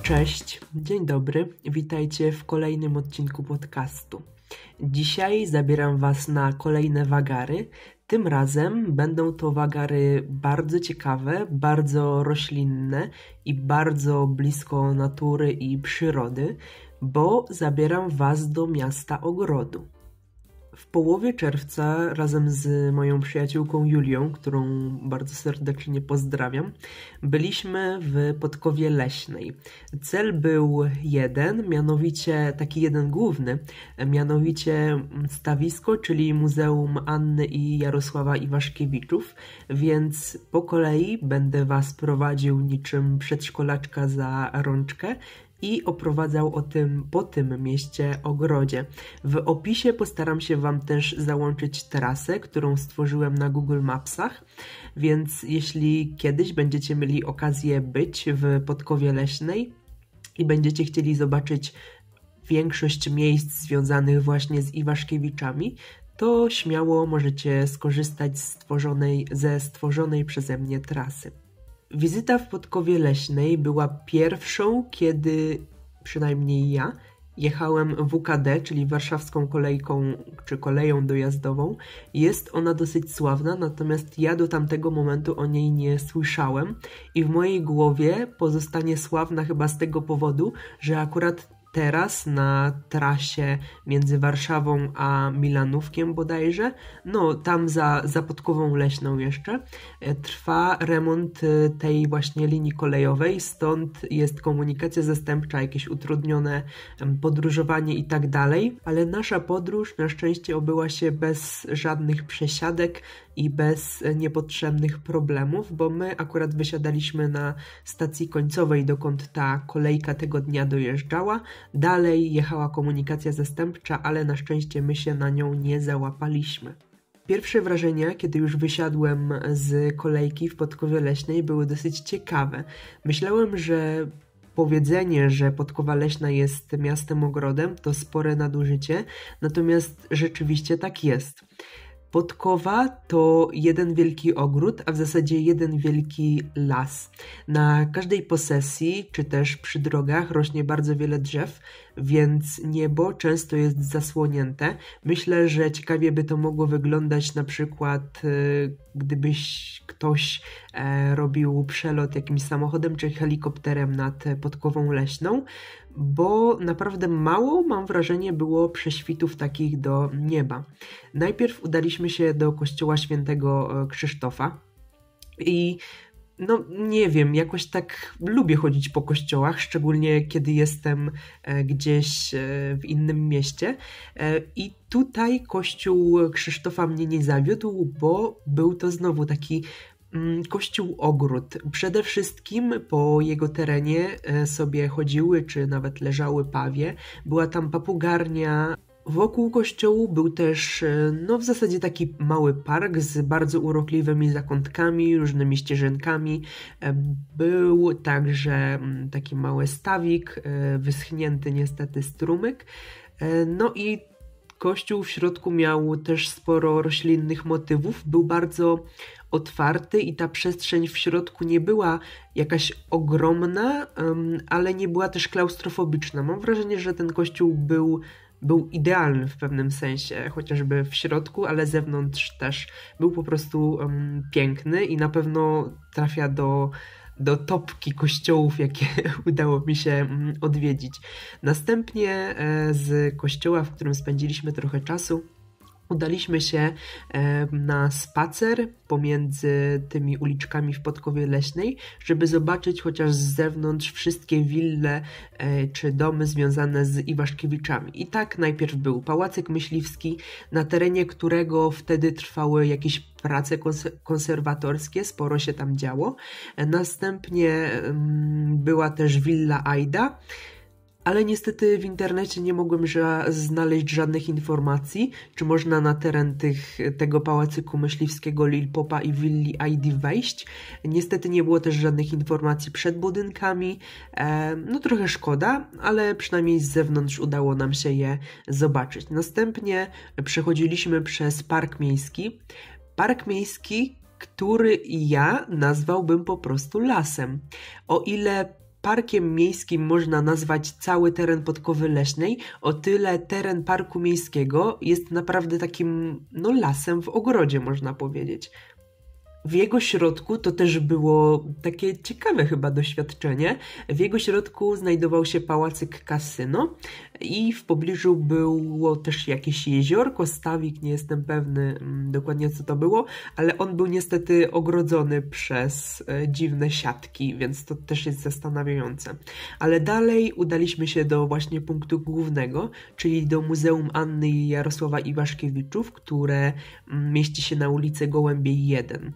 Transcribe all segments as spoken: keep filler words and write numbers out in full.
Cześć, dzień dobry, witajcie w kolejnym odcinku podcastu. Dzisiaj zabieram Was na kolejne wagary. Tym razem będą to wagary bardzo ciekawe, bardzo roślinne i bardzo blisko natury i przyrody, bo zabieram Was do miasta Ogrodu. W połowie czerwca razem z moją przyjaciółką Julią, którą bardzo serdecznie pozdrawiam, byliśmy w Podkowie Leśnej. Cel był jeden, mianowicie taki jeden główny, mianowicie stawisko, czyli Muzeum Anny i Jarosława Iwaszkiewiczów, więc po kolei będę Was prowadził niczym przedszkolaczka za rączkę i oprowadzał o tym po tym mieście Ogrodzie. W opisie postaram się Wam też załączyć trasę, którą stworzyłem na Google Mapsach, więc jeśli kiedyś będziecie mieli okazję być w Podkowie Leśnej i będziecie chcieli zobaczyć większość miejsc związanych właśnie z Iwaszkiewiczami, to śmiało możecie skorzystać z stworzonej, ze stworzonej przeze mnie trasy. Wizyta w Podkowie Leśnej była pierwszą, kiedy przynajmniej ja jechałem W K D, czyli warszawską kolejką czy koleją dojazdową. Jest ona dosyć sławna, natomiast ja do tamtego momentu o niej nie słyszałem i w mojej głowie pozostanie sławna chyba z tego powodu, że akurat teraz na trasie między Warszawą a Milanówkiem bodajże, no tam za, za Podkową Leśną jeszcze, trwa remont tej właśnie linii kolejowej, stąd jest komunikacja zastępcza, jakieś utrudnione podróżowanie i tak dalej, ale nasza podróż na szczęście obyła się bez żadnych przesiadek i bez niepotrzebnych problemów, bo my akurat wysiadaliśmy na stacji końcowej, dokąd ta kolejka tego dnia dojeżdżała. Dalej jechała komunikacja zastępcza, ale na szczęście my się na nią nie załapaliśmy. Pierwsze wrażenia, kiedy już wysiadłem z kolejki w Podkowie Leśnej, były dosyć ciekawe. Myślałem, że powiedzenie, że Podkowa Leśna jest miastem ogrodem, to spore nadużycie, natomiast rzeczywiście tak jest. Podkowa to jeden wielki ogród, a w zasadzie jeden wielki las. Na każdej posesji, czy też przy drogach rośnie bardzo wiele drzew, więc niebo często jest zasłonięte. Myślę, że ciekawie by to mogło wyglądać na przykład, gdybyś ktoś robił przelot jakimś samochodem czy helikopterem nad Podkową Leśną, bo naprawdę mało, mam wrażenie, było prześwitów takich do nieba. Najpierw udaliśmy się do kościoła świętego Krzysztofa i no nie wiem, jakoś tak lubię chodzić po kościołach, szczególnie kiedy jestem gdzieś w innym mieście i tutaj kościół Krzysztofa mnie nie zawiódł, bo był to znowu taki kościół-ogród. Przede wszystkim po jego terenie sobie chodziły, czy nawet leżały pawie. Była tam papugarnia. Wokół kościołu był też, no w zasadzie taki mały park z bardzo urokliwymi zakątkami, różnymi ścieżynkami. Był także taki mały stawik, wyschnięty niestety strumyk. No i kościół w środku miał też sporo roślinnych motywów, był bardzo otwarty i ta przestrzeń w środku nie była jakaś ogromna, ale nie była też klaustrofobiczna. Mam wrażenie, że ten kościół był, był idealny w pewnym sensie, chociażby w środku, ale zewnątrz też był po prostu um, piękny i na pewno trafia do do topki kościołów, jakie udało mi się odwiedzić. Następnie z kościoła, w którym spędziliśmy trochę czasu, udaliśmy się na spacer pomiędzy tymi uliczkami w Podkowie Leśnej, żeby zobaczyć chociaż z zewnątrz wszystkie wille czy domy związane z Iwaszkiewiczami. I tak najpierw był Pałacyk Myśliwski, na terenie którego wtedy trwały jakieś prace konserwatorskie, sporo się tam działo. Następnie była też willa Ajda, ale niestety w internecie nie mogłem ża- znaleźć żadnych informacji, czy można na teren tych, tego Pałacyku Myśliwskiego, Lil Popa i willi Aidy wejść. Niestety nie było też żadnych informacji przed budynkami. E, no trochę szkoda, ale przynajmniej z zewnątrz udało nam się je zobaczyć. Następnie przechodziliśmy przez Park Miejski. Park Miejski, który ja nazwałbym po prostu lasem. O ile parkiem miejskim można nazwać cały teren Podkowy Leśnej, o tyle teren parku miejskiego jest naprawdę takim, no, lasem w ogrodzie, można powiedzieć. W jego środku to też było takie ciekawe chyba doświadczenie. W jego środku znajdował się pałacyk kasyno i w pobliżu było też jakieś jeziorko, stawik, nie jestem pewny mm, dokładnie co to było, ale on był niestety ogrodzony przez e, dziwne siatki, więc to też jest zastanawiające. Ale dalej udaliśmy się do właśnie punktu głównego, czyli do Muzeum Anny i Jarosława Iwaszkiewiczów, które mm, mieści się na ulicy Gołębiej jeden.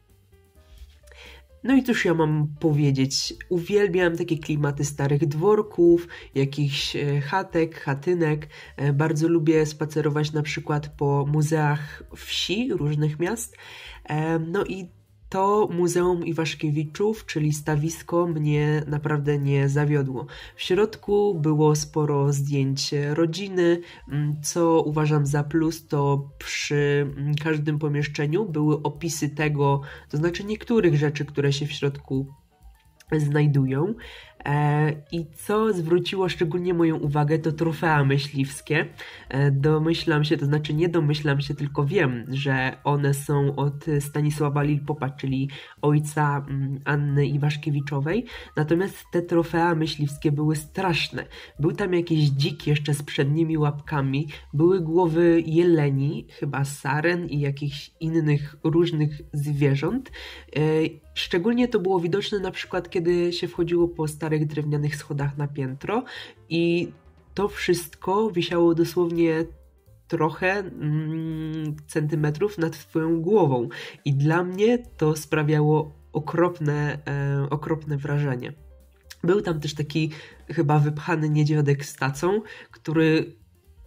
No i cóż ja mam powiedzieć, uwielbiam takie klimaty starych dworków, jakichś chatek, chatynek, bardzo lubię spacerować na przykład po muzeach wsi różnych miast, no i to Muzeum Iwaszkiewiczów, czyli stawisko, mnie naprawdę nie zawiodło. W środku było sporo zdjęć rodziny, co uważam za plus, to przy każdym pomieszczeniu były opisy tego, to znaczy niektórych rzeczy, które się w środku znajdują. E, I co zwróciło szczególnie moją uwagę, to trofea myśliwskie. E, domyślam się, to znaczy nie domyślam się, tylko wiem, że one są od Stanisława Lilpopa, czyli ojca mm, Anny Iwaszkiewiczowej. Natomiast te trofea myśliwskie były straszne. Był tam jakiś dzik jeszcze z przednimi łapkami, były głowy jeleni, chyba saren i jakichś innych różnych zwierząt. E, Szczególnie to było widoczne na przykład, kiedy się wchodziło po starych drewnianych schodach na piętro i to wszystko wisiało dosłownie trochę mm, centymetrów nad twoją głową i dla mnie to sprawiało okropne, e, okropne wrażenie. Był tam też taki chyba wypchany niedźwiadek z tacą, który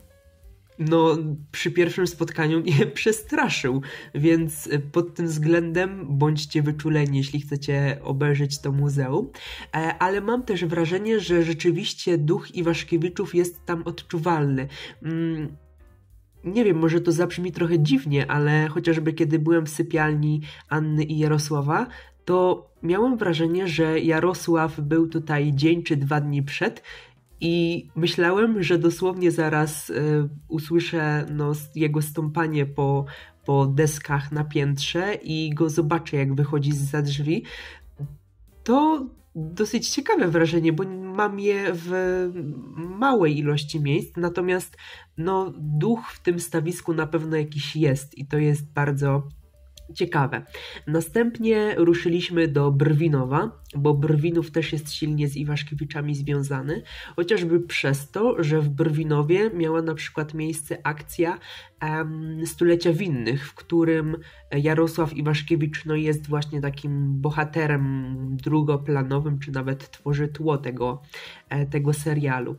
no przy pierwszym spotkaniu mnie przestraszył, więc pod tym względem bądźcie wyczuleni, jeśli chcecie obejrzeć to muzeum, ale mam też wrażenie, że rzeczywiście duch Iwaszkiewiczów jest tam odczuwalny. Nie wiem, może to zabrzmi trochę dziwnie, ale chociażby kiedy byłem w sypialni Anny i Jarosława, to miałem wrażenie, że Jarosław był tutaj dzień czy dwa dni przed i myślałem, że dosłownie zaraz y, usłyszę no, jego stąpanie po, po deskach na piętrze i go zobaczę, jak wychodzi zza drzwi. To dosyć ciekawe wrażenie, bo mam je w małej ilości miejsc, natomiast no, duch w tym stawisku na pewno jakiś jest i to jest bardzo ciekawe. Następnie ruszyliśmy do Brwinowa, bo Brwinów też jest silnie z Iwaszkiewiczami związany, chociażby przez to, że w Brwinowie miała na przykład miejsce akcja um, Stulecia Winnych, w którym Jarosław Iwaszkiewicz no, jest właśnie takim bohaterem drugoplanowym, czy nawet tworzy tło tego, tego serialu.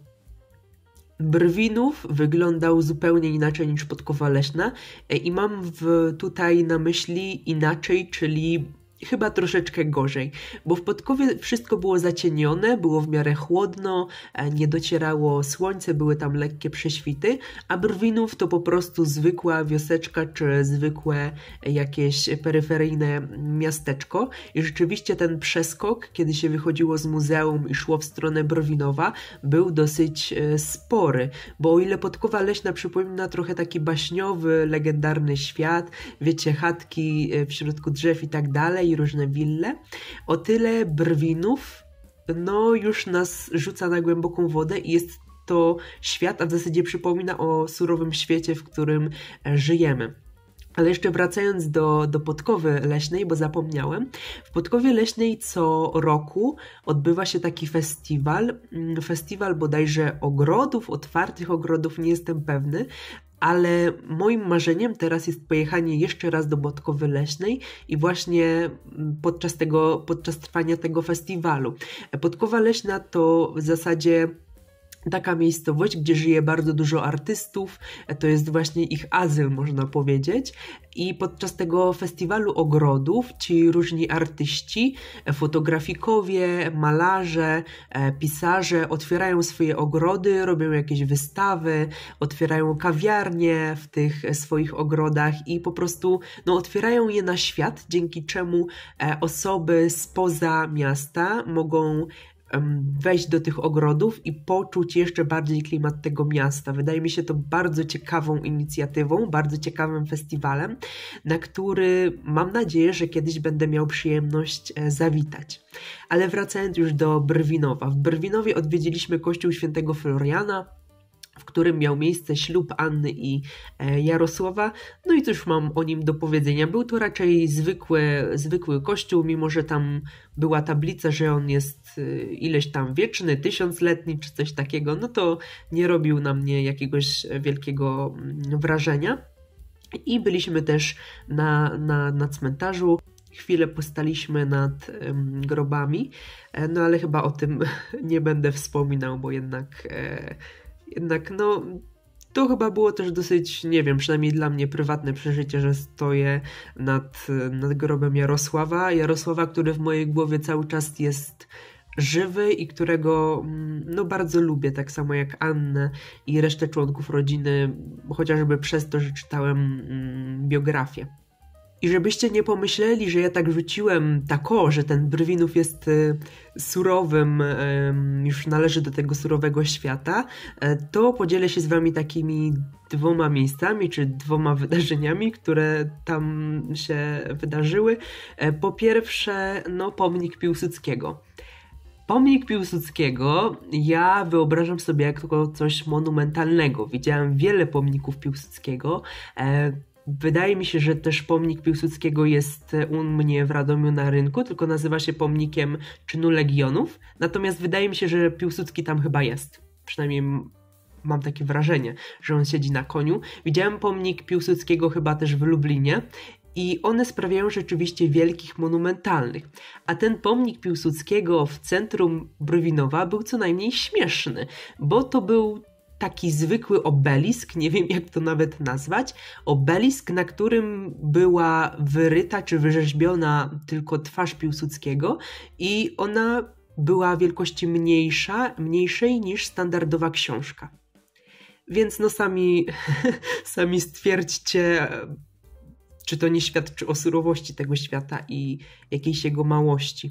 Brwinów wyglądał zupełnie inaczej niż Podkowa Leśna i mam w, tutaj na myśli inaczej, czyli chyba troszeczkę gorzej, bo w Podkowie wszystko było zacienione, było w miarę chłodno, nie docierało słońce, były tam lekkie prześwity, a Brwinów to po prostu zwykła wioseczka czy zwykłe jakieś peryferyjne miasteczko i rzeczywiście ten przeskok, kiedy się wychodziło z muzeum i szło w stronę Brwinowa, był dosyć spory, bo o ile Podkowa Leśna przypomina trochę taki baśniowy, legendarny świat, wiecie, chatki w środku drzew i tak dalej, i różne wille, o tyle Brwinów no już nas rzuca na głęboką wodę i jest to świat, a w zasadzie przypomina o surowym świecie, w którym żyjemy. Ale jeszcze wracając do, do Podkowy Leśnej, bo zapomniałem, w Podkowie Leśnej co roku odbywa się taki festiwal, festiwal bodajże ogrodów, otwartych ogrodów, nie jestem pewny, ale moim marzeniem teraz jest pojechanie jeszcze raz do Podkowy Leśnej i właśnie podczas tego, podczas trwania tego festiwalu. Podkowa Leśna to w zasadzie taka miejscowość, gdzie żyje bardzo dużo artystów, to jest właśnie ich azyl, można powiedzieć. I podczas tego festiwalu ogrodów ci różni artyści, fotografikowie, malarze, pisarze otwierają swoje ogrody, robią jakieś wystawy, otwierają kawiarnie w tych swoich ogrodach i po prostu no, otwierają je na świat, dzięki czemu osoby spoza miasta mogą wejść do tych ogrodów i poczuć jeszcze bardziej klimat tego miasta. Wydaje mi się to bardzo ciekawą inicjatywą, bardzo ciekawym festiwalem, na który mam nadzieję, że kiedyś będę miał przyjemność zawitać. Ale wracając już do Brwinowa. W Brwinowie odwiedziliśmy kościół świętego Floriana, w którym miał miejsce ślub Anny i Jarosława. No i cóż mam o nim do powiedzenia. Był to raczej zwykły, zwykły kościół, mimo że tam była tablica, że on jest ileś tam wieczny, tysiącletni czy coś takiego, no to nie robił na mnie jakiegoś wielkiego wrażenia. I byliśmy też na, na, na cmentarzu. Chwilę postaliśmy nad um, grobami, no ale chyba o tym nie będę wspominał, bo jednak... E, Jednak no, to chyba było też dosyć, nie wiem, przynajmniej dla mnie prywatne przeżycie, że stoję nad, nad grobem Jarosława. Jarosława, który w mojej głowie cały czas jest żywy i którego no bardzo lubię, tak samo jak Annę i resztę członków rodziny, chociażby przez to, że czytałem mm, biografię. I żebyście nie pomyśleli, że ja tak rzuciłem tako, że ten Brwinów jest y, surowym, y, już należy do tego surowego świata, y, to podzielę się z wami takimi dwoma miejscami, czy dwoma wydarzeniami, które tam się wydarzyły. Y, po pierwsze, no pomnik Piłsudskiego. Pomnik Piłsudskiego ja wyobrażam sobie jako coś monumentalnego. Widziałem wiele pomników Piłsudskiego, y, Wydaje mi się, że też pomnik Piłsudskiego jest u mnie w Radomiu na rynku, tylko nazywa się pomnikiem czynu Legionów. Natomiast wydaje mi się, że Piłsudski tam chyba jest. Przynajmniej mam takie wrażenie, że on siedzi na koniu. Widziałem pomnik Piłsudskiego chyba też w Lublinie i one sprawiają rzeczywiście wielkich, monumentalnych. A ten pomnik Piłsudskiego w centrum Brwinowa był co najmniej śmieszny, bo to był taki zwykły obelisk, nie wiem jak to nawet nazwać, obelisk, na którym była wyryta czy wyrzeźbiona tylko twarz Piłsudskiego i ona była wielkości mniejsza, mniejszej niż standardowa książka. Więc no sami, sami stwierdźcie, czy to nie świadczy o surowości tego świata i jakiejś jego małości.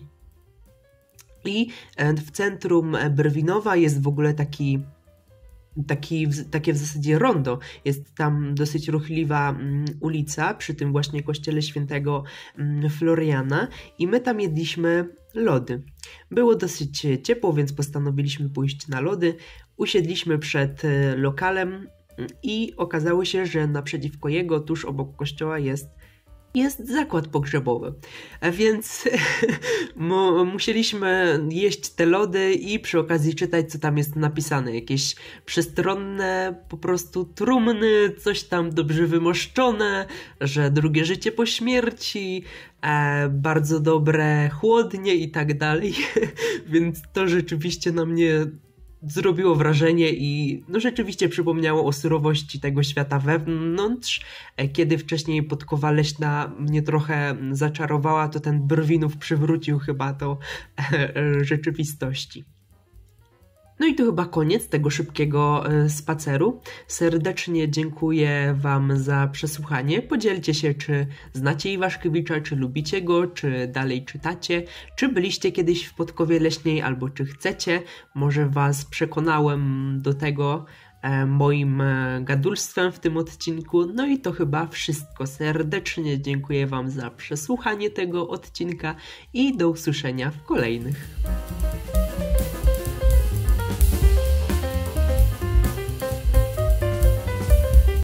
I w centrum Brwinowa jest w ogóle taki Taki, takie w zasadzie rondo. Jest tam dosyć ruchliwa um, ulica przy tym właśnie kościele świętego um, Floriana i my tam jedliśmy lody. Było dosyć ciepło, więc postanowiliśmy pójść na lody. Usiedliśmy przed y, lokalem i okazało się, że naprzeciwko jego, tuż obok kościoła jest jest zakład pogrzebowy, a więc mu, musieliśmy jeść te lody i przy okazji czytać, co tam jest napisane. Jakieś przestronne po prostu trumny, coś tam dobrze wymoszczone, że drugie życie po śmierci, e, bardzo dobre chłodnie i tak dalej, więc to rzeczywiście na mnie zrobiło wrażenie i no rzeczywiście przypomniało o surowości tego świata wewnątrz. Kiedy wcześniej podkowa leśna mnie trochę zaczarowała, to ten Brwinów przywrócił chyba to rzeczywistości. No i to chyba koniec tego szybkiego spaceru. Serdecznie dziękuję wam za przesłuchanie. Podzielcie się, czy znacie Iwaszkiewicza, czy lubicie go, czy dalej czytacie, czy byliście kiedyś w Podkowie Leśnej, albo czy chcecie. Może was przekonałem do tego moim gadulstwem w tym odcinku. No i to chyba wszystko. Serdecznie dziękuję wam za przesłuchanie tego odcinka i do usłyszenia w kolejnych.